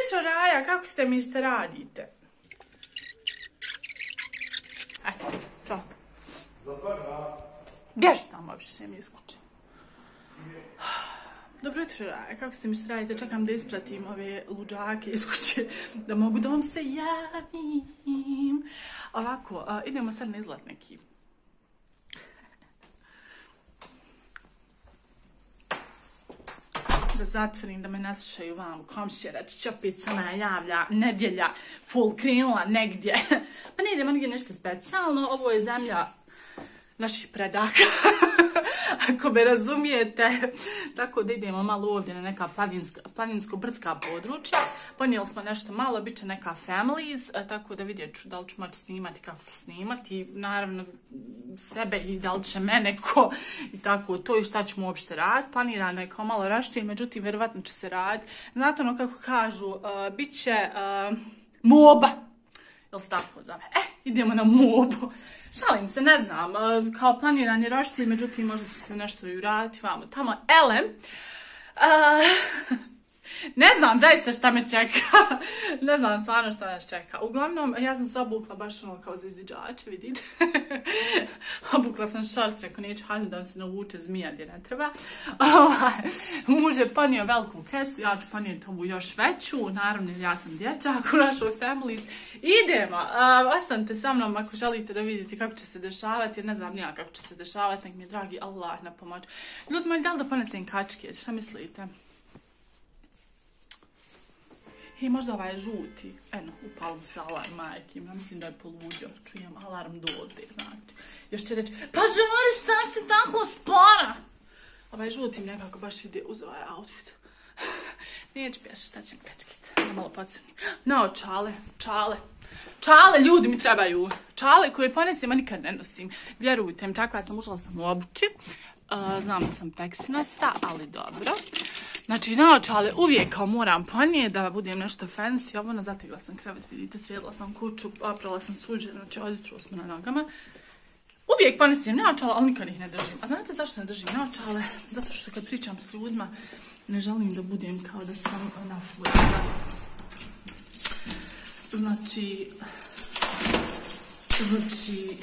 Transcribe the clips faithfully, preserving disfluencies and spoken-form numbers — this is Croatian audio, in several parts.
jutro, Raja, kako ste mi, šta radite? Eto, čao. Bježi tamo, više mi iskući. Dobro jutro, Raja, kako ste mi, šta radite? Čekam da ispratim ove luđake iz kuće, da mogu da vam se javim. Ovako, a, idemo sad na izlet neki. Da zatvorim, da me naslušaju vam komšije, reći će opet se najavlja, nedjelja, full krenula negdje. Pa ne idemo nigdje nešto specijalno, ovo je zemlja naših predaka, ako me razumijete. Tako da idemo malo ovdje na neka planinsko-brdska područja. Ponijeli smo nešto malo, bit će neka families, tako da vidjet ću da li ću moći snimati, kako ću snimati. Naravno, sebe i da li će mene ko i tako to i šta ćemo uopšte raditi. Planirano je kao malo rašće, međutim, vjerovatno će se raditi. Znate ono kako kažu, uh, bit će uh, moba. Jel se tako zove? E, idemo na mobu. Šalim se, ne znam, kao planirani roštilj, međutim možda će se nešto i uraditi vamo tamo. Ele, uh, ne znam zaista šta me čeka. Ne znam stvarno šta nas čeka. Uglavnom, ja sam se obukla baš ono kao za izviđače, vidite. Obukla sam šorc, rekao neću haljno da vam se navuče zmija gdje ne treba. Muž je ponio veliku kesu, ja ću ponijeti ovu još veću. Naravno, ja sam dječak u našoj familiji. Idemo, uh, ostanite sa mnom ako želite da vidite kako će se dešavati, jer ne znam nija kako će se dešavati, nek mi je dragi Allah na pomoć. Ljudi moji, da li da ponesem kačke, šta mislite? Hej, možda ovaj žuti, eno, upalo bi se alarm, majke, ja mislim da je poludio, čujem alarm dode, znači. Još će reći, pa žuri, šta si tako spora? Ovaj žuti mi nekako baš ide uz ovaj outfit. Neću pješi, šta ćem pečkiti, da malo pocrnim. No, čale, čale, čale, ljudi mi trebaju. Čale koje ponesim, a nikad ne nosim. Vjerujte mi, tako ja sam ušla sam u obući. Uh, znam da sam peksinasta, ali dobro. Znači, naočale uvijek kao moram ponije da budem nešto fancy. Ovo, zategla sam krevet, vidite, sredila sam kuću, oprala sam suđe, znači odjeću smo na nogama. Uvijek ponesim naočale, ali nikad ih ne držim. A znate zašto ne držim naočale? Zato što kad pričam s ljudima, ne želim da budem kao da sam nafurana. Znači, znači...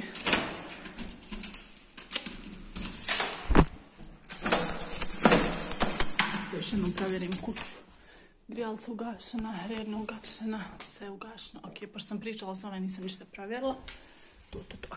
Još jednom provjerim kuću. Grijalca ugašena, redno ugašena, sve ugašeno. Ok, pošto sam pričala s ove, nisam ništa provjerila. Tu, tu, tu, ok.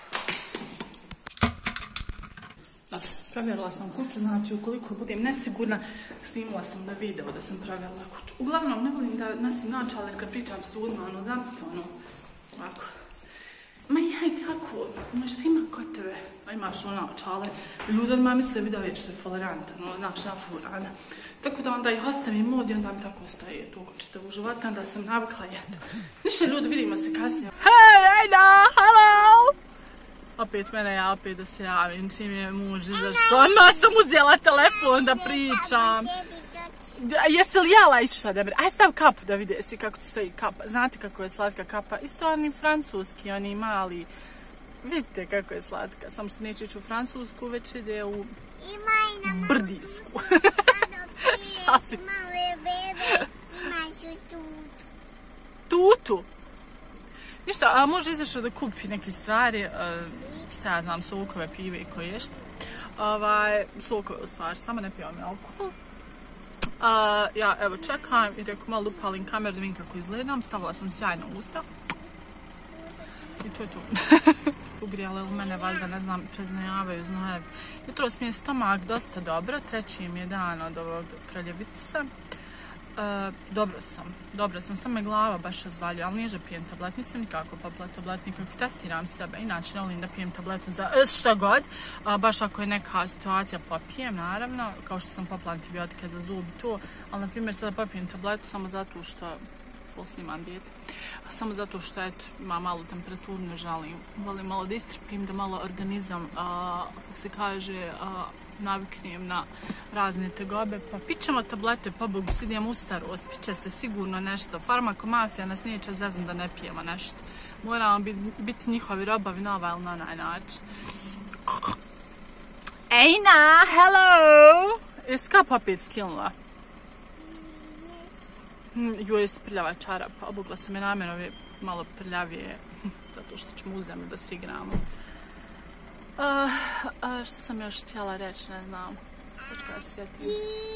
Dobro, provjerila sam kuću, znači ukoliko budem nesigurna, snimila sam na video da sam provjerila kuću. Uglavnom, ne volim da nosim naočale, jer kad pričam s ljudima, ono, zamislite, ono, ovako. Ma jaj, tako, imaš svima kod tebe, a imaš ono naočale. Ljudi odmah misle bi da već što je tolerantan, ono, znaš, nafurana. Tako da onda ih ostavim mod i onda mi tako ostaje toliko čitavu života, da sam navikla jedno. Ništa ljudi, vidimo se kasnije. Hej, Ejda, hello! Opet mene, ja opet da se javim, čim je muž izašao. Odmah sam uzela telefon da pričam. Jesi li jela išla, Debra? Aj stav kapu da vidi si kako ti stoji kapa. Znate kako je slatka kapa? Isto oni francuski, oni mali. Vidite kako je slatka. Samo što neće ići u francusku, već ide u brdijsku. Šalim. Tutu? Ništa, a može izašao da kupi neke stvari. Šta ja znam, sokove, pive i koje što. Sokove u stvari, samo ne pivam alkohol. Uh, ja evo čekam i rekao malo upalim kameru da vidim kako izgledam, stavila sam sjajno usta i to je to. Ugrijale u mene valjda, ne znam, preznojavaju znojevi. Jutros mi je stomak dosta dobro, treći mi je dan od ovog kraljevitisa. Uh, dobro sam, dobro sam, samo me glava baš razvaljuje, ali nije že pijem tablet, nisam nikako popila tablet, nikako testiram sebe, inače ne volim da pijem tabletu za šta god, uh, baš ako je neka situacija popijem, naravno, kao što sam popila antibiotike za zub i to, ali na primjer sada popijem tabletu samo zato što, full snimam dijete, samo zato što eto, ima malu temperaturu, ne želim, volim malo da istrpim, da malo organizam, uh, kako se kaže, uh, naviknem na razne tegobe, pa pićemo tablete, pa Bogu, sidjem u starost, piće se sigurno nešto, farmakomafija nas neće zezam da ne pijemo nešto. Moramo biti, biti njihovi robovi na ovaj ili na onaj način. Ejna, hello! Jesi kap opet skilnula? Joj, jeste prljava čarapa. Obukla sam je namjerno ove malo prljavije, zato što ćemo u zemlju da se igramo. Uh, uh, što sam još htjela reći, ne znam. Počka da se sjetim.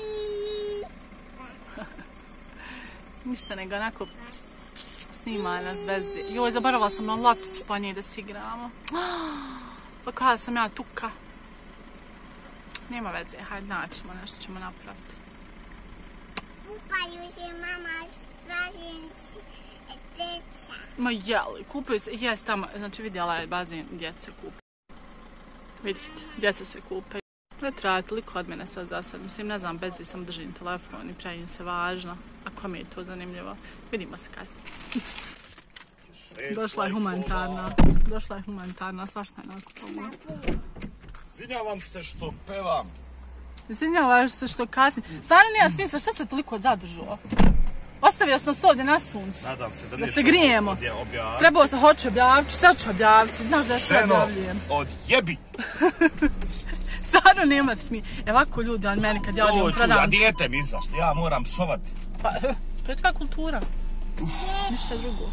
Ništa nego onako snima nas bez... Joj, zaboravila sam na lopticu pa nije da se igramo. Pa kada sam ja tuka. Nema veze, hajde naćemo, nešto ćemo napraviti. Kupaju se mama bazen djeca. Ma jeli, kupaju se, jes tamo, znači vidjela je bazen djece kupa. Vidite, djeca se kupaju. Ne traje toliko od mene sad za sad, mislim, ne znam, bez sam držim telefon i pravim se važno. Ako mi je to zanimljivo, vidimo se kasnije. Došla je humanitarna, došla je humanitarna, svašta je nakupala. Izvinjavam se što pevam. Izvinjavaš se što kasnije. Stvarno nema smisla, što se toliko zadržao? Ostavio sam se ovdje na suncu. Nadam se da, da se grijemo. Objaviti. Trebao sam, hoću objaviti, sad ću objaviti. Znaš da ja sve objavljujem. Odjebi! Stvarno nema smije. Evo ovako ljudi od meni kad ja odim u prodavnicu. A dijete mi izašli, ja moram psovati. Pa, to je tvoja kultura. Ništa drugo.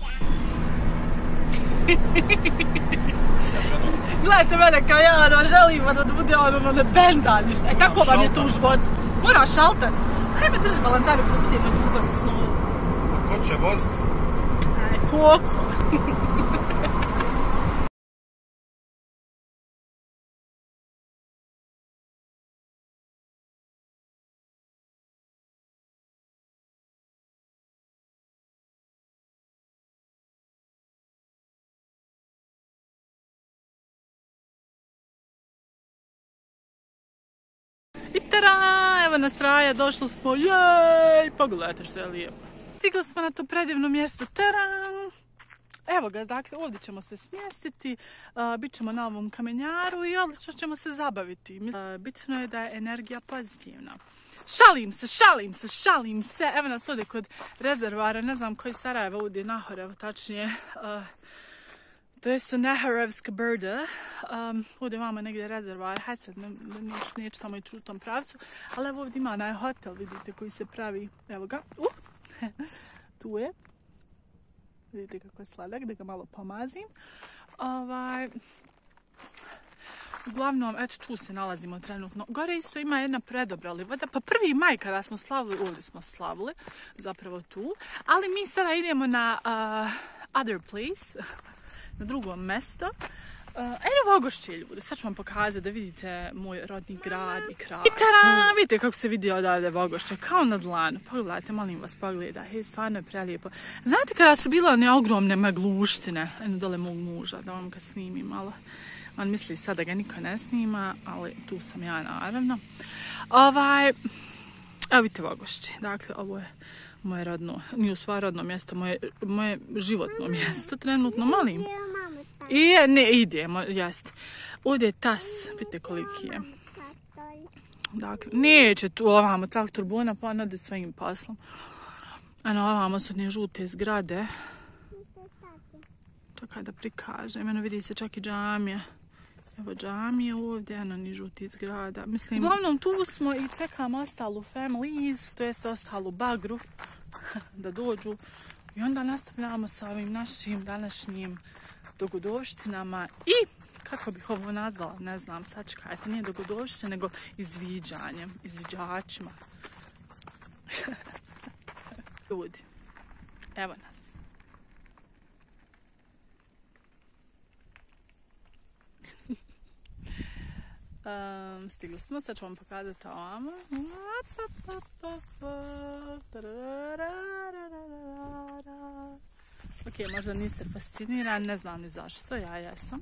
Gledajte mene kao ja, ono, želim ono da bude ono, ono, ne benda, ništa. E, kako vam je tu život? Moraš šaltat. Hajme drži balancaru kada bude na ljubavi snovu. Ko će voziti? Aj, Koko. I tada, evo nas Raja, došli smo, jej, pogledajte što je lijepo. Stigli smo na to predivno mjesto, tada. Evo ga, dakle, ovdje ćemo se smjestiti, uh, bit ćemo na ovom kamenjaru i odlično ćemo se zabaviti. Uh, bitno je da je energija pozitivna. Šalim se, šalim se, šalim se. Evo nas ovdje kod rezervoara, ne znam koji Sarajevo ovdje nahore, evo tačnije. Uh, To je su Neharevska brda, um, ovdje vama negdje rezervoar, hajde sad ne, neću, neću tamo ići u tom pravcu, ali evo ovdje ima onaj hotel, vidite, koji se pravi, evo ga, uh, tu je, vidite kako je sladak, da ga malo pomazim. Ovaj, uglavnom, eto tu se nalazimo trenutno. Gore isto ima jedna predobra livada, pa prvi maj kada smo slavili, ovdje smo slavili, zapravo tu, ali mi sada idemo na uh, other place, na drugom mjesto. Uh, evo Vogošće, ljudi. Sad ću vam pokazati da vidite moj rodni grad i kraj. I tada, vidite kako se vidi odavde Vogošće, kao na dlanu. Pogledajte, molim vas, pogledaj. Hej, stvarno je prelijepo. Znate kada su bile one ogromne magluštine, eno dole mog muža, da vam ga snimim malo. On misli sad da ga niko ne snima, ali tu sam ja, naravno. Ovaj, evo vidite Vogošće. Dakle, ovo je moje rodno, nije u sva rodno mjesto, moje, moje životno mjesto trenutno, molim. I ne, idemo, jeste. Ovdje je tas, vidite koliki je. Dakle, neće tu ovamo traktor Bona, pa on ode svojim poslom. Ano, ovamo su ne žute zgrade. Čekaj da prikažem, eno vidi se čak i džamija. Evo džamije ovdje, eno ni žuti zgrada. Mislim, uglavnom tu smo i čekamo ostalu families, to jest ostalu bagru da dođu. I onda nastavljamo sa ovim našim današnjim dogodovštinama i, kako bih ovo nazvala, ne znam, sad čekajte, nije dogodovština, nego izviđanjem, izviđačima. Ljudi, evo nas. Um, stigli smo, sad ću vam pokazati ovamo. Ok, možda niste fascinirani, ne znam ni zašto, ja jesam.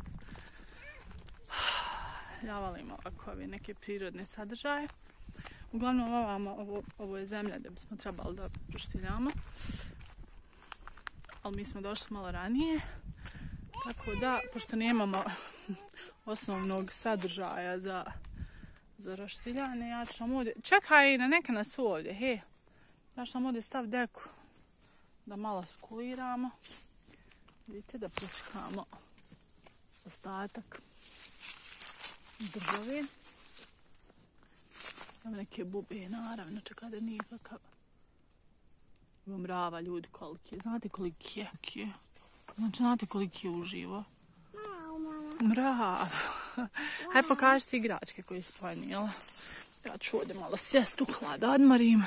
Ja volim ovako ove neke prirodne sadržaje. Uglavnom ovamo, ovo, ovo je zemlja gdje bismo trebali da proštiljamo. Ali mi smo došli malo ranije. Tako da, pošto nemamo osnovnog sadržaja za, za roštiljanje, ja ću vam ovdje... Čekaj, na neka nas ovdje, he. Ja ću vam ovdje stav deku da malo skuliramo. Vidite, da puškamo ostatak države. Imam neke bube, naravno, čekaj da nije kakav Mrava, ljudi, koliki je. Znate koliki je? Znači, znate koliki je uživo? Mrav. Hajde pokaži ti igračke koje si ponijela. Ja ću ovdje malo sjest u hlad, odmorim.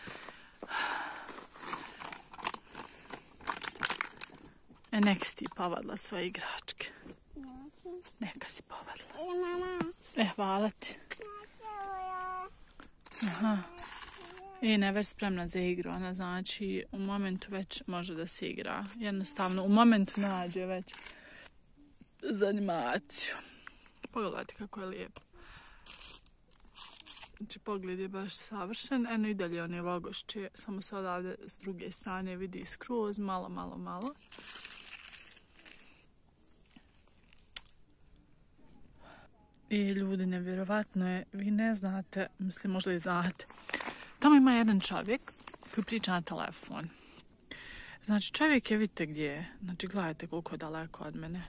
E, nek si ti povadila svoje igračke. Neka si povadila. E, hvala ti. Aha. I ne već spremna za igru, ona znači u momentu već može da se igra. Jednostavno, u momentu nađe već za animaciju. Pogledajte kako je lijepo. Znači, pogled je baš savršen. Eno i dalje on je vogošće, samo se odavde s druge strane vidi skroz, malo, malo, malo. I ljudi, nevjerovatno je, vi ne znate, mislim možda i znate. Tamo ima jedan čovjek koji priča na telefon. Znači, čovjek je, vidite gdje je. Znači, gledajte koliko je daleko od mene.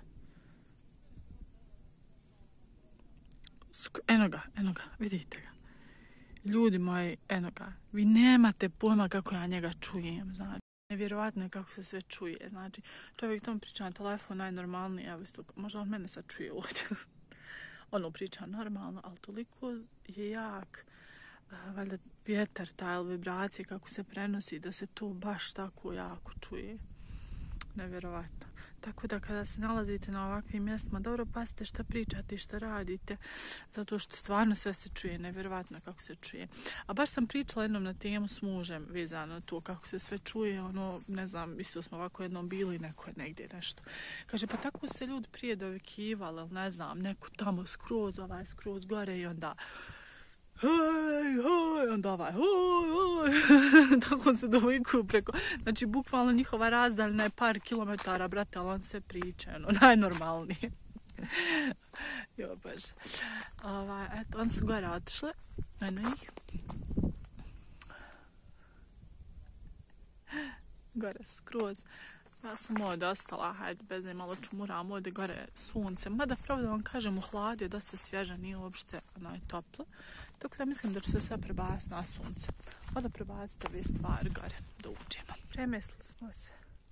Eno ga, eno ga, vidite ga. Ljudi moji, eno ga. Vi nemate pojma kako ja njega čujem, znači. Nevjerovatno je kako se sve čuje, znači. Čovjek tamo priča na telefon, najnormalnije, evo isto, možda on mene sad čuje ovdje. Ono priča normalno, ali toliko je jak, valjda vjetar, taj vibracije, kako se prenosi, da se to baš tako jako čuje. Nevjerovatno. Tako da kada se nalazite na ovakvim mjestima, dobro pazite šta pričate i šta radite, zato što stvarno sve se čuje, nevjerovatno kako se čuje. A baš sam pričala jednom na temu s mužem vezano to kako se sve čuje, ono, ne znam, mislio smo ovako jednom bili, neko je negdje nešto. Kaže, pa tako se ljudi prije dovikivali, ali ne znam, neko tamo skroz, ovaj skroz gore i onda hej, hej, onda ovaj, hoj, hoj, tako se dovikuju preko, znači, bukvalno njihova razdaljna je par kilometara, brate, ali on se priča, ono, najnormalnije. Jo, baš. Ovaj, eto, oni su gore otišli, eno ih. Gore skroz. Ja sam ovdje ostala, hajde, bez ne malo čumuram, ovdje gore sunce. Mada, pravo da vam kažem, u hladu je dosta svježa, nije uopšte onaj toplo. Tako da mislim da ću se sve prebaciti na sunce. Onda prebaciti ove stvari gore, da uđemo. Premjestili smo se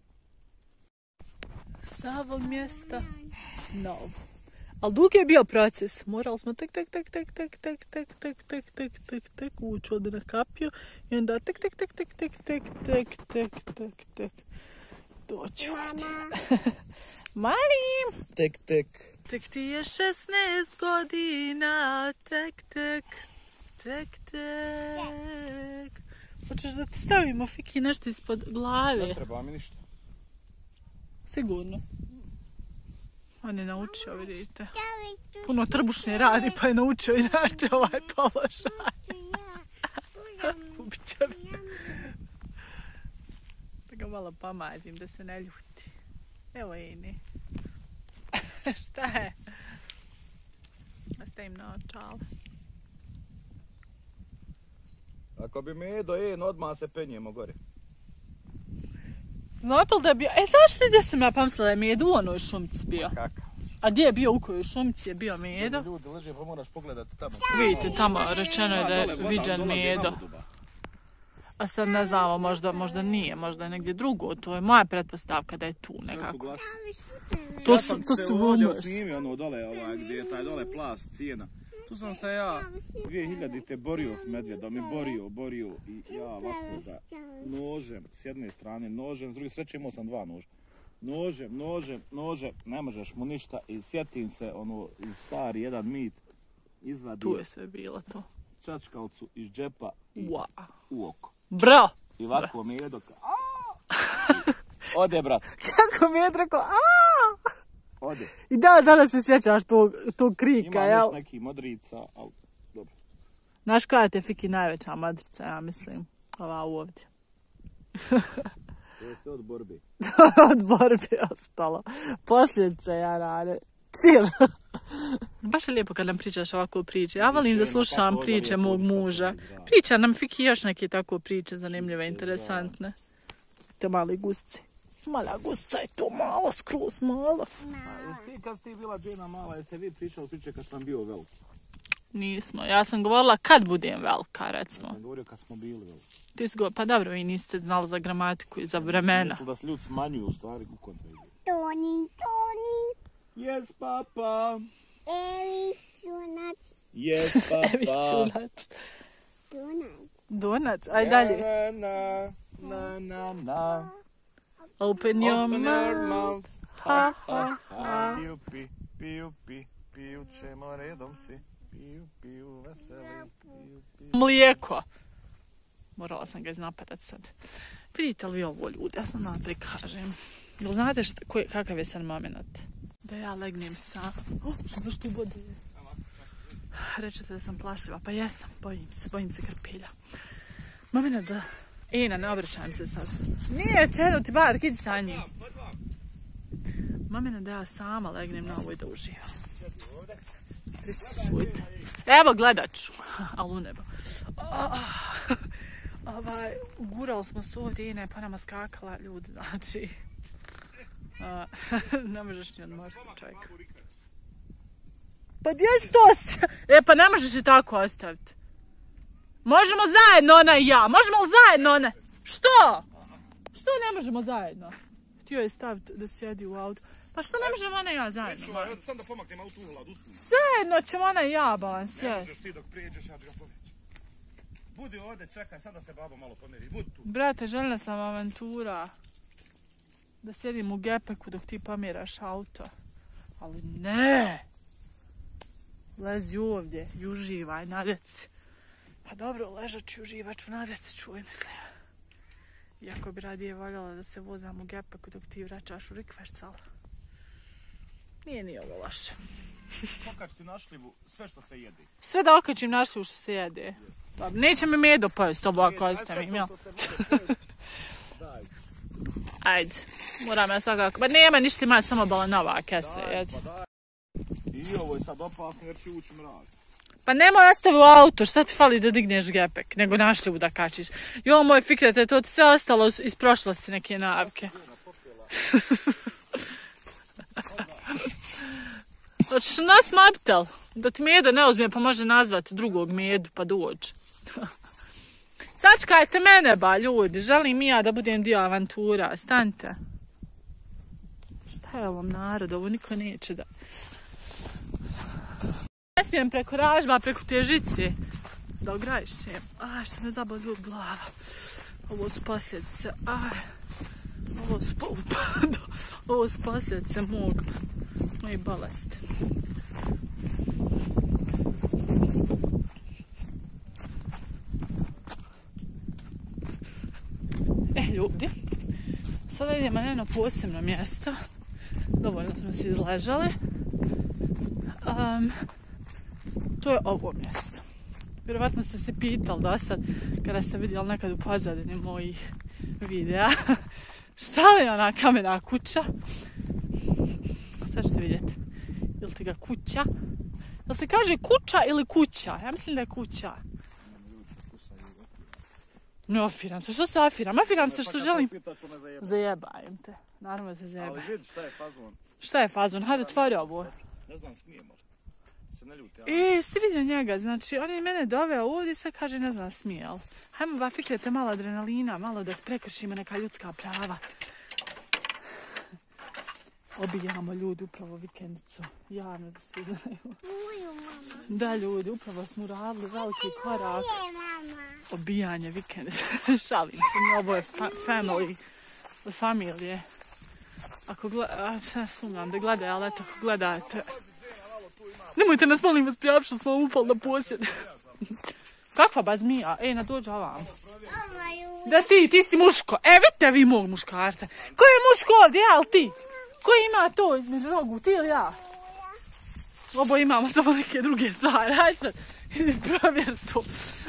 sa ovog mjesta na ovo. Ali dug je bio proces. Morali smo tek, tek, tek, tek, tek, tek, tek, tek, tek, tek, tek, tek, ući ovdje na kapiju. I onda tek, tek, tek, tek, tek, tek, tek, tek, tek, tek, doći ovdje. Malim! Tek, tek. Tek ti je šesnaest godina, tek, tek, tek, tek. Hoćeš da ti stavimo, Fiki, nešto ispod glave? Ne treba mi ništa. Sigurno. On je naučio, vidite. Puno trbušnje radi, pa je naučio inače ovaj položaj. Ubit će me. Da ga malo pomađim, da se ne ljuti. Evo Ini. Šta je? Ostavim na očale. Ako bi me jedo jen, odmah se penjemo gore. Znate li da je bio... E, znaš li gdje sam ja pamsila da je Medo u onoj šumici bio? Kakav? A gdje je bio, u kojoj šumici je bio Medo? Ljudi leže, pa moraš pogledati tamo. Vidite, tamo rečeno je da je viđen Medo. A sad ne znamo, možda, možda nije, možda je negdje drugo. To je moja pretpostavka da je tu nekako. To su, to su ovdje rumors. snimio ono dole, ovaj, gdje je taj dole plast cijena. Tu sam se ja dvije hiljadite borio s medvjedom i borio, borio i ja ovako ga nožem, s jedne strane nožem, s druge sreće imao sam dva noža. Nožem, nožem, nožem, ne možeš mu ništa i sjetim se ono iz stari jedan mit, izvadio. Tu je sve bilo to. Čačkalcu iz džepa i Wow. u oko. Bro! I ovako mi je dok... Ode, brat. Kako mi je rekao, aaa! Ode. I da, danas se sjećaš tog, tog krika, Ima jel? još neki modrica, ali dobro. Znaš koja je Fiki najveća modrica, ja mislim, ova ovdje. To je sve od borbe. Od borbe ostalo. Posljedice, ja rade. Chill. Baš je lijepo kad nam pričaš ovako priče. Ja volim da slušam priče mog muža. Priča nam Fiki još neke tako priče zanimljive, interesantne. Te mali gusci. Mala gusca je to malo, skroz malo. A jesi ti kad si ti bila Džena mala, jeste vi pričali priče kad sam bio veliki? Nismo. Ja sam govorila kad budem velika, recimo. Ja sam govorio kad smo bili veliki. Ti si go... Pa dobro, vi niste znali za gramatiku i za vremena. Mislim da se ljudi smanjuju u stvari u kontra. Toni, Toni. Yes, papa. Evi sunac. Yes, papa. Evi čunac. Donac. Donac, aj dalje. Na, na, na, na. Open your Open your mouth. mouth. Ha, ha, ha. Piju, pi, piju, pi, piju ćemo redom si. Piju, piju, veseli. Piju, piju. Mlijeko. Morala sam ga iznapadat sad. Vidite li vi ovo ljudi? Ja sam na to i kažem. Jel znate šta, koji, kakav je sad moment? Da ja legnem sam. Oh, što što ubode? Rečete da sam plašljiva. Pa jesam. Bojim se. Bojim se krpilja. Moment da... Ena, ne obraćam se sad. Nije čedo ti bar, kidi sa njim. Moment da ja sama legnem na ovo i da uživam. Prisutujte. Evo gledat ću. Ali u nebo. Oh, ovaj, ugurali smo se ovdje i ne pa nama skakala ljudi, znači. A, ne možeš ni odmoriti čovjek. Pa gdje si to? E pa ne možeš i tako ostaviti. Možemo zajedno ona i ja. Možemo li zajedno ona? Što? Što ne možemo zajedno? Htio je staviti da sjedi u auto. Pa što ne možemo ona i ja zajedno? Čuvaj, ja sam da pomaknem auto u hladu. Zajedno ćemo ona i ja balansirati. Ne možeš ti dok prijeđeš, ja ću ga poveći. Budi ovdje, čekaj, sad da se baba malo pomeri. Budi tu. Brate, željela sam avantura. Da sjedim u gepeku dok ti pomjeraš auto. Ali ne! Lezi ovdje i uživaj na deci. Pa dobro, ležat ću, uživat ću na deci, čuj mislim. Iako bi radije voljela da se vozam u gepeku dok ti vraćaš u rikverc, ali... Nije ni ovo loše. Čakač ti našljivu sve što se jede. Sve da okačim našljivu što se jede. Dobro, neće mi medo pojesti ovo ako ostavim, jel? Ajde, moram ja svakako. Ba nema ništa, ima samo balanova kese, jedi. I ovo je sad opasno jer će ući mrak. Pa nemoj ostavi u auto, šta ti fali da digneš gepek, nego našljivu da kačiš. Jo, moj Fikrete, to ti sve ostalo iz prošlosti neke navike. Hoćeš nas mobitel? Da ti Medo ne uzme pa može nazvati drugog Medu pa dođi. Sačkajte mene ba ljudi, želim i ja da budem dio avantura, stanite. Šta je ovom narodu, ovo niko neće da... Ne smijem preko ražba, preko te žice da ograjšem. Aj, što me zaboli glava. Ovo su posljedice, aj. Ovo su, po... Ovo su posljedice mog, moje bolesti. E, ljudi, sada idemo na jedno posebno mjesto. Dovoljno smo se izležali. Um, to je ovo mjesto. Vjerovatno ste se pitali do sad, kada ste vidjeli nekad u pozadini mojih videa, šta li je ona kamena kuća? Sad ćete vidjeti. Ili ti ga kuća? Da se kaže kuća ili kuća? Ja mislim da je kuća. Ne afiram se, što se afiram? Afiram se što želim... Zajebajem te. Naravno se zajebajem. Ali vidi šta je fazon. Šta je fazon? Hajde, otvori ovo. Ne znam, smije možda. Se ne ljuti. E, ste vidio njega? Znači, on je mene doveo ovdje i sad kaže ne znam smije, ali... Hajmo ba Fikrete malo adrenalina, malo da prekršimo neka ljudska prava. Obijamo ljudi upravo vikendicu. Javno da svi znaju. Da ljudi, upravo smo radili veliki korak. Obijanje vikendice. Šalim se, ovo je fa family. Familije. Ako gledate, sumnjam da gledaju, ali eto, ako gledate. Nemojte nas, molim vas, prijavi što smo upali na posjed. Kakva ba zmija? E, na dođe ovam. Da ti, ti si muško. E, vidite vi mog muškarca. Ko je muško ovdje, jel ti? Ko ima to između nogu, ti ili ja? Obo imamo samo neke druge stvari. Hajde sad, idi provjer to.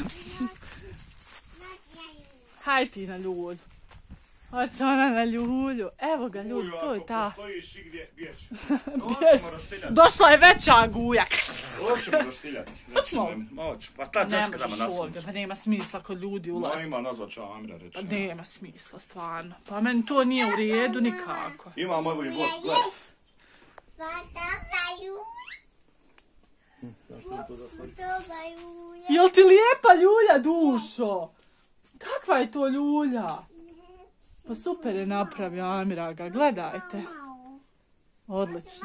Hajde ti na ljulju. Hoće ona na ljulju. Evo ga ljudi, to je ta. Stojiš i gdje biješ. Došla je veća guja. Hoćemo roštiljati. Hoćemo. Pa ta Ne časka da možeš ma ovdje, nasuniš. pa nema smisla kod ljudi ulazi. No ima nazvat Čamira reći. Pa nema smisla, stvarno. Pa meni to nije u redu nikako. Imam ovaj god, gledaj. Jel ti lijepa ljulja, dušo? Kakva je to ljulja? Pa super je napravio Amiraga, gledajte. Odlično.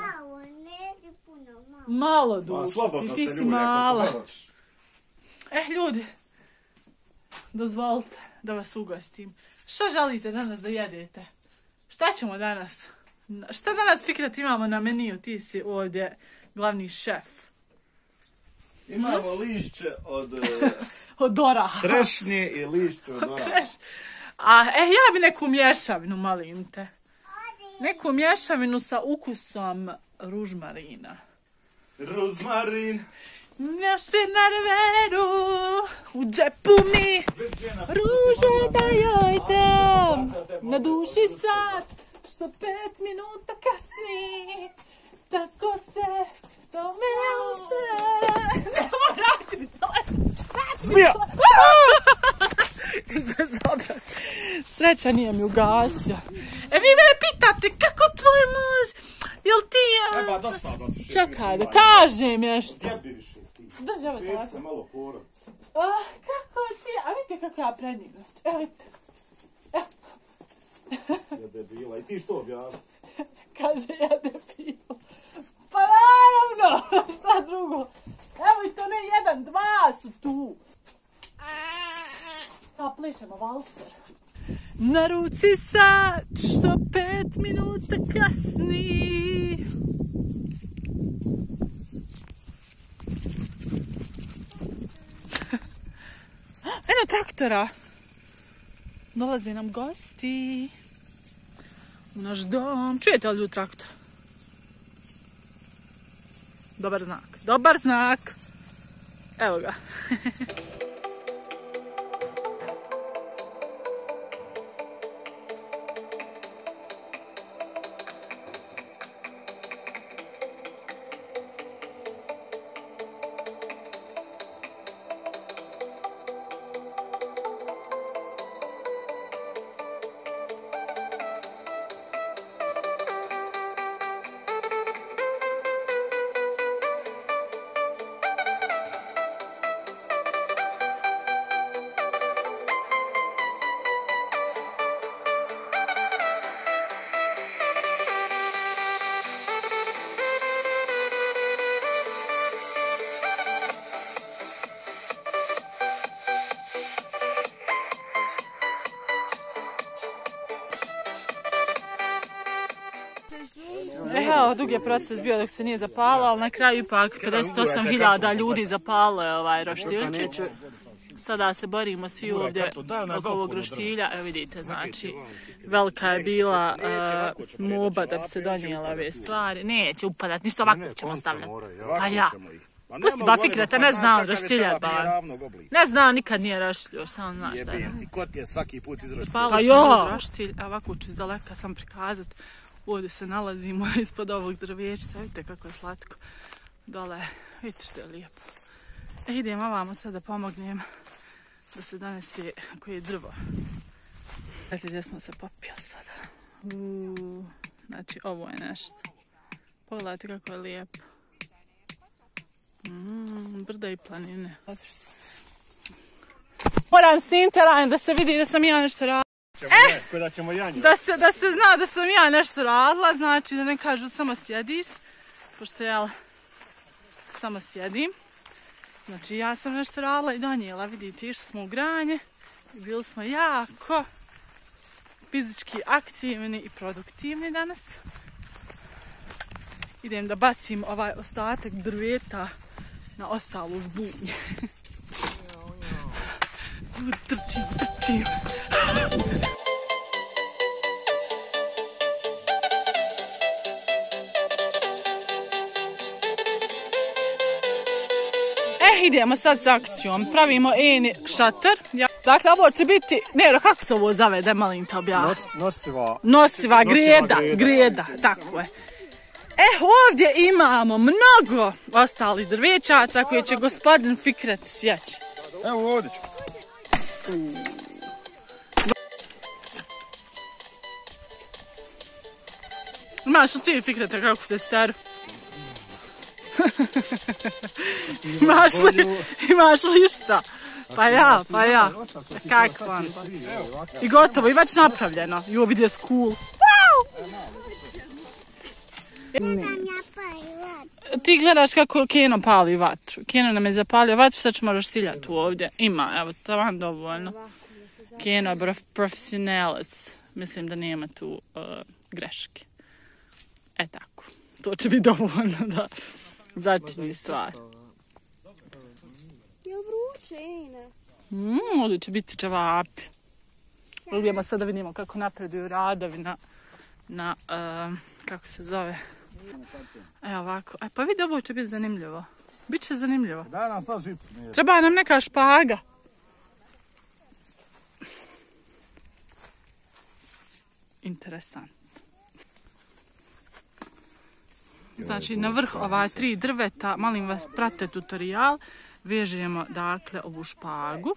Malo, dušo, ti, ti si mala. Eh, ljudi, dozvolite da vas ugostim. Šta želite danas da jedete? Šta ćemo danas? Šta danas, Fikret, imamo na meniju? Ti si ovdje glavni šef. Imamo lišće od... od oraha. Trešnje i lišće od oraha. Treš. A, e, ja bi neku mješavinu, molim te. Neku mješavinu sa ukusom ružmarina. Ruzmarin. Mjaše na reveru, u džepu mi ruže da joj dam. Na duši sad, što pet minuta kasni, tako se to me uze. Nemo raditi, Zmija! Sreća nije mi ugasio. E vi mene pitate kako tvoj muž, jel ti... Eba, dosadno si. Čekaj, da kažem nešto. Gdje bi više si? Drži ovo Svijet tako. se malo porac. Ah, kako ti, a vidite kako ja prednjim. Evo vidite. Je debila. I ti što objaviti? Kaže ja debil. Pa naravno, šta drugo. Evo i to ne jedan, dva su tu. Pa plišemo valcer. Na ruci sat, što pet minuta kasni. Eno traktora. Dolaze nam gosti. U naš dom. Čujete li ljudi traktora? Dobar znak. Dobar znak. Evo ga. Evo, dug je proces bio dok se nije zapalao, ali na kraju ipak pedeset osam hiljada ljudi zapalo je ovaj roštiljčić. Sada se borimo svi ovdje oko ovog roštilja. Evo vidite, znači, velika je bila uh, moba da bi se donijela ove stvari. Neće upadat, ništa ovako ćemo stavljati. Pa ja. Pusti ba Fikreta, ne znam roštilja, ba. Ne znam, nikad nije roštiljo, samo znaš šta je. Jebim ti, kot je svaki put iz roštilja. Pa jo! Roštilj, ovako ću iz daleka sam prikazat. Ovdje se nalazimo ispod ovog drvječca, vidite kako je slatko. Dole, vidite što je lijepo. E, idem ovamo sad da pomognem da se donese koje je drvo. Gledajte gdje smo se popili sada. Uuu, znači ovo je nešto. Pogledajte kako je lijepo. Mm, brda i planine. Moram snimiti terajn da se vidi da sam ja nešto radila. E, da, ćemo da, se, da se zna da sam ja nešto radila, znači da ne kažu samo sjediš, pošto ja samo sjedim. Znači ja sam nešto radila i donijela, vidite, išli smo u granje i bili smo jako fizički aktivni i produktivni danas. Idem da bacim ovaj ostatak drveta na ostalu žbunje. Trčim, trčim. E, idemo sad s akcijom. Pravimo eni šator. Dakle, ovo će biti... Nero, kako se ovo zove, da je malim te objasni? Nosiva... Nosiva greda, greda, tako je. E, ovdje imamo mnogo ostalih drvećaca koje će gospodin Fikret sjeći. Evo ovdje ću. Imaš li ti, Fikreta, kako te staru? Imaš li, imaš li šta? Pa ja, pa ja. Kako vam? I gotovo, i već napravljeno. Jo, vidio school. Wow! Ti gledaš kako Keno pali vatru. Keno nam je zapalio vatru, sad ćemo roštiljati ovdje. Ima, evo, tavan dovoljno. Keno je profesionalac. Mislim da nema tu uh, greške. E tako. To će biti dovoljno da začini stvar. Je vruće, Ina? Mmm, ovdje će biti čevapi. Idemo sad da vidimo kako napreduju radovi na, na uh, kako se zove. Evo ovako. E pa vidi, ovo će biti zanimljivo. Biće zanimljivo. Daj nam sad žipu. Treba nam neka špaga. Interesant. Znači na vrh ova tri drveta, molim vas pratite tutorial, vežemo dakle ovu špagu.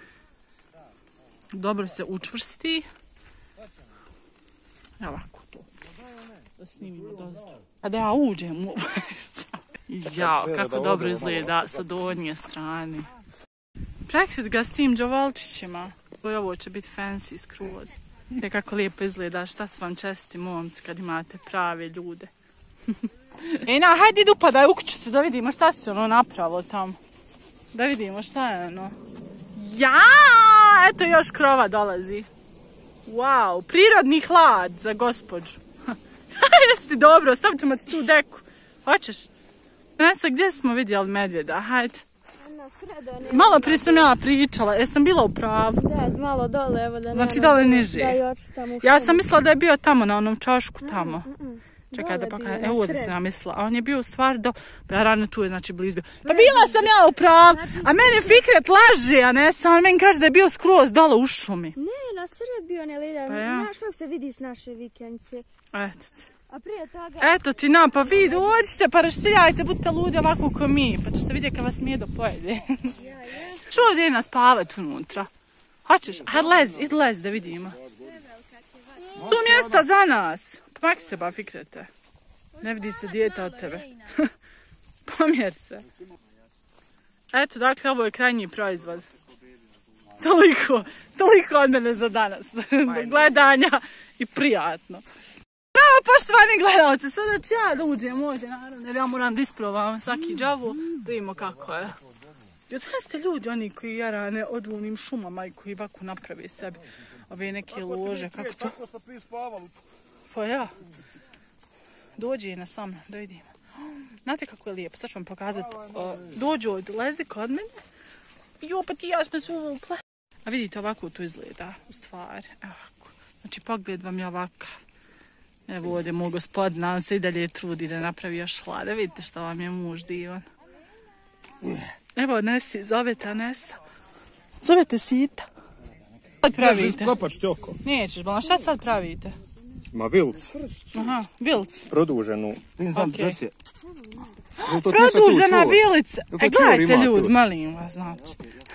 Dobro se učvrsti. Evo ovako to. Da snimimo dozor. A da ja uđem u... Jao, kako dobro izgleda sa donje strane. Preksit ga s tim džovolčićima. Ovo će biti fancy skroz. Te kako lijepo izgleda, šta su vam česti momci kad imate prave ljude. Ejna, hajde idu upadaj u kućicu da vidimo šta se ono napravilo tamo. Da vidimo šta je ono. Ja, eto još krova dolazi. Wow, prirodni hlad za gospođu. Jesi dobro, stavit ćemo ti tu deku. Hoćeš? Nesa, gdje smo vidjeli medvjeda? Hajde. Malo prije sam ja pričala, jesam bila u pravu. Da, malo dole, evo da... Znači dole niže. Ja sam mislila da je bio tamo na onom čošku tamo. Čekaj da pokažem, evo ovdje sam ja mislila, a on je bio u stvari do... Pa ja rano tu je, znači blizu. Pa bila sam ja u pravu, a meni Fikret laže, a ne sam, on meni kaže da je bio skroz dole u šumi. Ne, na sred bio ne lida, znaš kako se vidi s naše vikendice. Eto ti. A prije toga... Eto ti nam, pa vi dođite, pa raštiljajte, budite ludi ovako ko mi, pa ćete vidjeti kad vas Mjedo pojede. Ču ovdje je nas spavat unutra. Hoćeš? Hajde lezi, idi lezi da vidimo. Tu mjesta za nas. Pomaki se ba, Fikrete. Ne vidi se dijete od tebe. Pomjer se. Eto, dakle, ovo je krajnji proizvod. Toliko, toliko od mene za danas. Do gledanja i prijatno. Bravo, poštovani gledalci, sada ću ja da uđem ovdje, naravno, jer ja moram da isprobavam svaki džavu, da vidimo kako je. Jo, znaš ste ljudi, oni koji jarane odu onim šumama i koji ovako naprave sebi ove neke lože, kako to? Pa ja. Dođi na sa mnom, da vidimo. Znate kako je lijepo, sad ću vam pokazati. Dođu ovdje, lezi kod mene i opet i ja smo se uvukle. A vidite, ovako to izgleda, u stvari. Ovako. Znači, pogled vam je ovakav. Evo ovdje moj gospodin, on se i dalje trudi da napravi još hlada. Vidite što vam je muž divan. Evo Nesi, zovete Nesa. Zovete Sita. Sad pravite? Kopač ti oko. Nećeš, bolno, šta sad pravite? Ma vilc. Aha, vilc. Produženu. Okay. Produžena vilica. E, gledajte ljudi, molim vas, znači.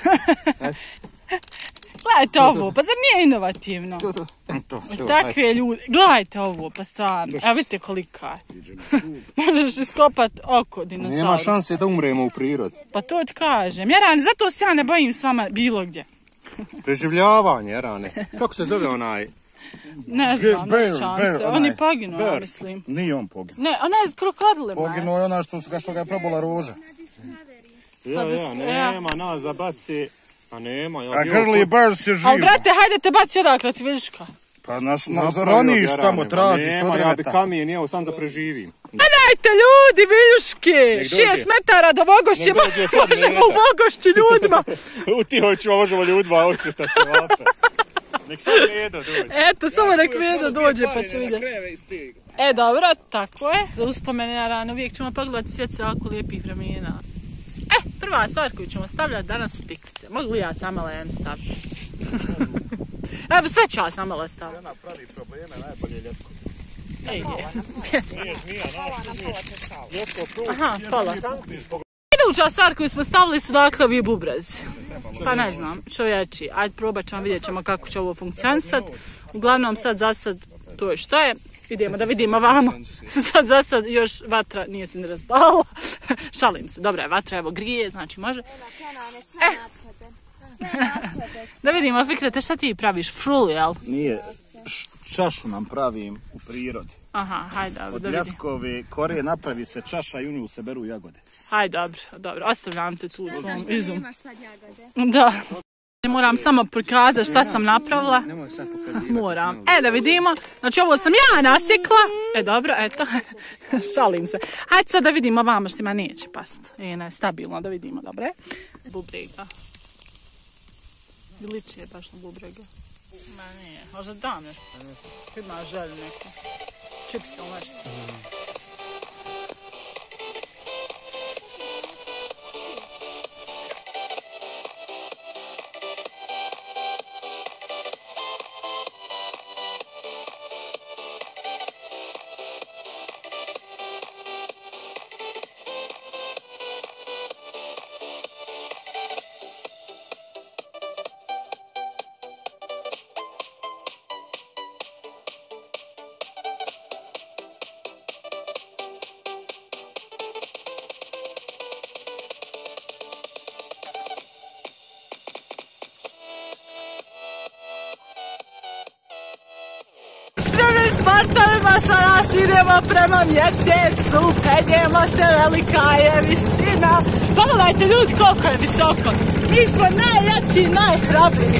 Gledajte ovo, pa zar nije inovativno? Takve ljudi, gledajte ovo, pa stvarno. Evo vidite kolika je. Možeš iskopat oko dinosaurus. Nema šanse da umremo u prirodi. Pa to ti kažem. Jarane, zato se ja ne bojim s vama bilo gdje. Preživljavanje, Jarane. Kako se zove onaj? Ne znam, ne šanse. On je poginuo, mislim. Nije on poginuo. Ne, ona je s krokodilima. Poginuo je ona što ga je probala roža. Ja, ja, nema nas da baci. A nema, ja A grli baš se živo. Ali brate, hajde te baci odakle ti vidiška. Pa naš nazoroniš tamo tražiš. Nema, ja bi kamijen jeo sam da preživim. A dajte ljudi, viljuške! Šest metara do Vogošće, možemo u Vogošći ljudima. U Tihoćima možemo ljudima okretati vape. Nek sam Medo dođe. Eto, samo nek Medo dođe pa će vidjeti. E, dobro, tako je. Za uspomene rano uvijek ćemo pogledati svijet se ovako lijepih vremena. E, prva stvar koju ćemo stavljati danas su tikvice. Mogu li ja sama Len staviti? Evo, sve ću ja sama Len staviti. Ona pravi probleme, najbolje ljetko. Ej, je. Nije zmija, naš ljetko prvo. Aha, pola. Iduća stvar koju smo stavili su dakle ovi bubrezi. Pa ne znam, čovječi. Ajde, probat ćemo, vidjet ćemo kako će ovo funkcionisati. Uglavnom sad za sad to je što je. Idemo da vidimo vamo. Sad za sad još vatra nije se ne razpala. Šalim se, dobra je vatra, evo grije, znači može. E. Da vidimo, Fikrete, šta ti praviš? Frulu, jel? Nije, čašu nam pravim u prirodi. Aha, hajde, da vidim. Od ljaskove korije napravi se čaša i u nju se beru jagode. Hajde, dobro, dobro, ostavljam te tu u tvom izum. Nemaš sad jagode. Da. Moram samo prikazati šta sam napravila. Moram. E, da vidimo. Znači, ovo sam ja nasjekla. E, dobro, eto. Šalim se. Hajde sad da vidimo vama što ima neće past. E, ne, stabilno da vidimo, dobre. Bubrega. Liči je baš na bubrega. Ma nije, možda dam nešto. Ima želju neko. Čips ili nešto. Sportovima sa nas idemo prema mjesecu, penjemo se, velika je visina. Pogledajte ljudi koliko je visoko. Mi smo najjači i najhrabriji.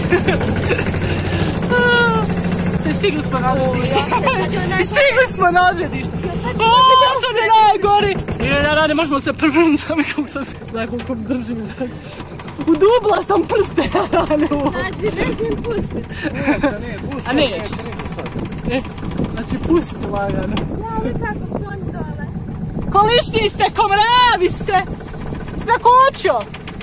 Stigli smo na odredište. Stigli smo na odredište. O, sam je najgori. I da rade, možemo se prvrnuti. Sam kako sad se koliko držim. Udubla sam prste. Znači, nećem pustiti. A neće. E, znači pusti lagano. Ja, ali kako su oni dole? Kolišni ste, komravi ste! Zakočio!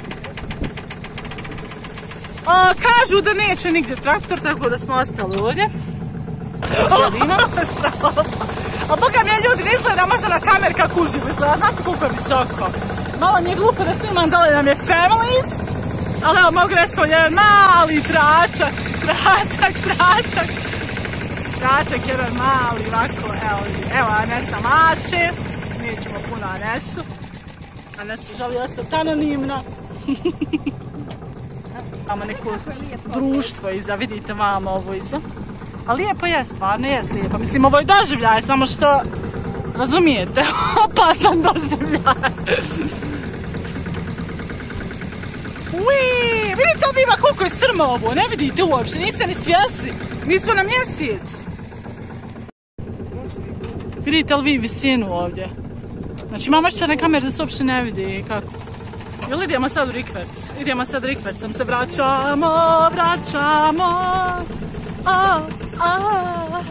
A, kažu da neće nigdje traktor, tako da smo ostali ovdje. Sjedimo. A boga mi je ljudi, ne izgleda možda na kamer kako uživo izgleda. Znate koliko je visoko? Malo mi je glupo da snimam, dole nam je families. Ali evo mogu reći, to je mali tračak, tračak, tračak. Tračak, jedan mali, ovako, evo, evo Anesa maše, nećemo puno Anesu, Anesa želi ostati anonimno. Imamo neko društvo iza, vidite vamo ovo iza. A lijepo je, stvarno je lijepo, mislim ovo je doživljaj, samo što, razumijete, opasan doživljaj. Uiii, vidite ovdje ima koliko je strmo ovo, ne vidite uopšte, niste ni svjesni, nismo na mjesec. Vidite li vi visinu ovdje? Znači imamo šćerne kamere da se uopšte ne vidi kako. Jel idemo sad u rikverc? Idemo sad u rikvercom, se vraćamo, vraćamo. A, a.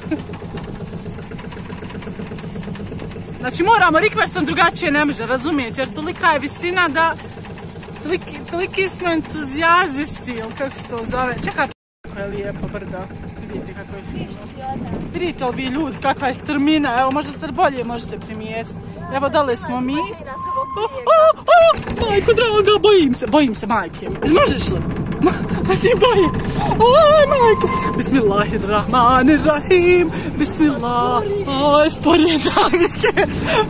Znači moramo rikvercom, drugačije ne može, razumijete, jer tolika je visina da toliki, toliki smo entuzijazisti, ili kako se to zove. Čekaj, kako je lijepo brdo. Vidite kako je fino. Vidite li vi ljudi kakva je strmina, evo možda sad bolje možete primijetiti. Evo dole smo mi. O, o, o, majko draga, bojim se, bojim se majke. Možeš li? Znači bojim. Oj majko. Bismillahirrahmanirrahim. Bismillah. Oj, sporije dragike.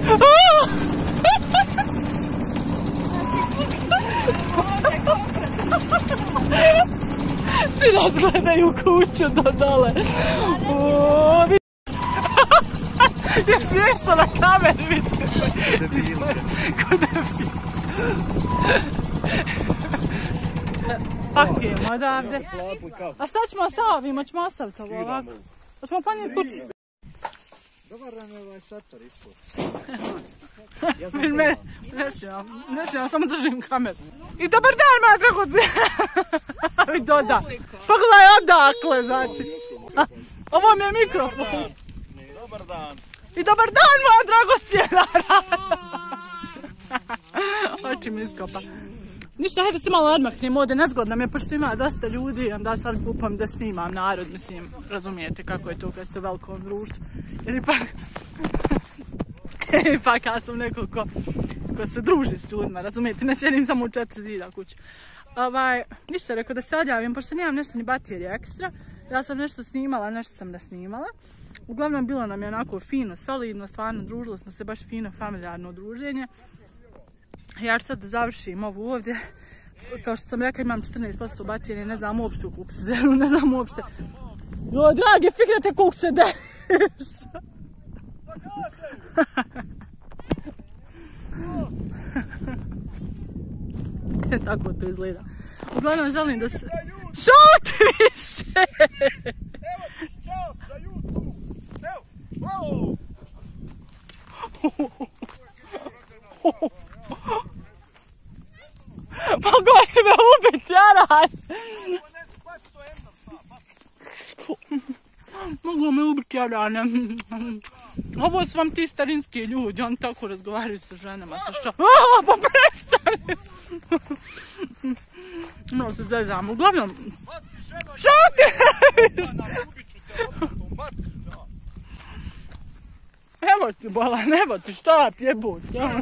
Svi nas gledaju kuću do dole. O, vi... je smiješno na kameri, vidite. Ko debil. Pakujemo odavde. A šta ćemo sa ovim? Hoćemo ostaviti ovo ovako? Hoćemo ponijeti kući? Dobar nam je ovaj šator ispod. Nećemo, samo držim kameru. I dobar dan, moja dragoci. I doda. Pogledaj odakle, znači. Ovo mi je mikrofon. Dobar dan. I dobar dan, moja dragocijena. Oči mi iskopa. Ništa, hajde se malo odmaknem ovdje, nezgodno mi je, pošto ima dosta ljudi, onda sad kupam da snimam narod, mislim, razumijete kako je to kad ste u velikom društvu. Jer ipak, ipak ja sam neko ko, ko se druži s ljudima, razumijete, ne sjedim samo u četiri zida kuće. Ovaj, ništa, rekao da se odjavim, pošto nemam nešto ni baterije ekstra, Ja sam nešto snimala, nešto sam ne snimala. Uglavnom, bilo nam je onako fino, solidno, stvarno družili smo se, baš fino, familijarno druženje. Ja ću sad da završim ovo ovdje. Kao što sam rekla, imam četrnaest posto baterije, ne znam uopšte koliko se deru, ne znam uopšte. Jo, dragi, fikrate koliko se deriš. Tako to izgleda. Uglavnom, želim da se... Šut više! Evo ti šut za YouTube! Evo! Mogu si me ubiti, jaraj! Mogu me ubiti, jaraj. Ovo su vam ti starinski ljudi, oni tako razgovaraju sa ženama, sa što... Aaaa, pa prestani! No, se zezam, uglavnom... Šuti! Evo ti, bolan, evo ti, šta ti jebut?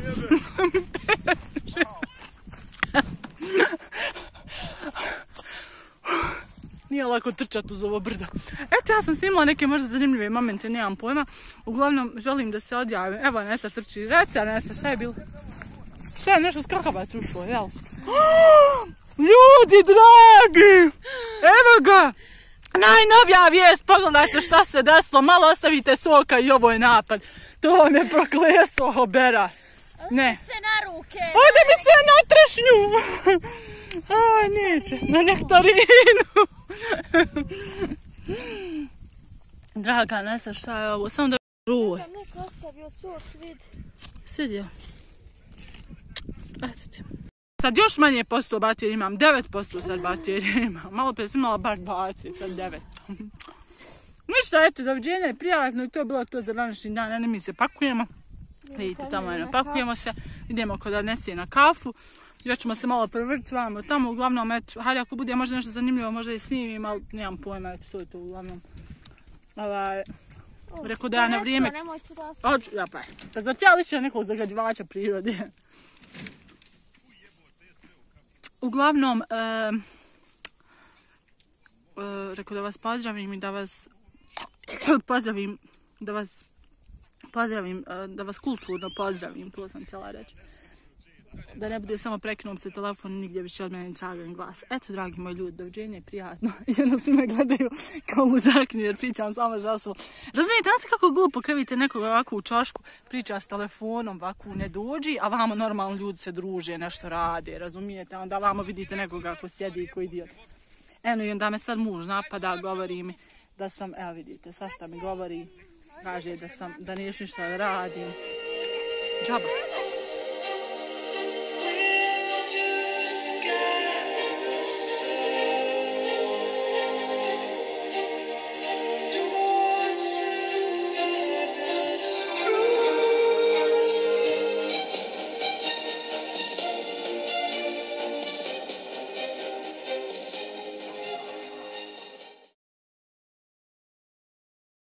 Nije lako trčati uz ovo brdo. Eto, ja sam snimala neke možda zanimljive momente, nemam pojma. Uglavnom, želim da se odjavim. Evo, Nesa trči. Reci, a Nesa, šta je bilo? Šta je nešto skakavac ušlo, jel? Ljudi dragi! Evo ga! Najnovija vijest, pogledajte šta se desilo. Malo ostavite soka i ovo je napad. To vam je prokletstvo Hobera. Ne. Sve na ruke. Ode mi sve na trešnju. Aj, neće. Na nektarinu. Draga Nesa, šta je ovo? Samo da ruj. Sam neko ostavio sok, vid. Svidio. Eto ti. Sad još manje posto baterije imam. devet posto sad baterije imam. Malo prije sam imala bar baterije, sad devet. Ništa, eto, doviđenja je prijatno i to je bilo to za današnji dan. Ne, mi se pakujemo. Vidite, tamo je napakujemo se. Idemo kod Anesije na kafu. Još ćemo se malo provrti vamo tamo. Uglavnom, eto, hajde ako bude možda nešto zanimljivo, možda i snimim, ali nemam pojma, eto, to je to uglavnom. Ovaj, rekao da ja na vrijeme... Ođu, ja pa je. Pa zar ti ja ličila nekog zagađivača prirode? Uglavnom, e, e, rekao da vas pozdravim i da vas pozdravim, da vas pozdravim, da vas kulturno pozdravim, to sam htjela reći. Da ne bude samo prekinuo se telefon, nigdje više od mene tragan glas. Eto, dragi moji ljudi, doviđenje je prijatno. Jedno svi me gledaju kao luđakni jer pričam samo za sobom. Razumijete, znate kako glupo kad vidite nekoga ovako u čošku, priča s telefonom, ovako ne dođi, a vamo normalno ljudi se druže, nešto rade, razumijete? Onda vamo vidite nekoga ko sjedi ko idiot. Eno i onda me sad muž napada, govori mi da sam, evo vidite, sad šta mi govori, kaže da sam, da niješ ništa da radim. Džaba.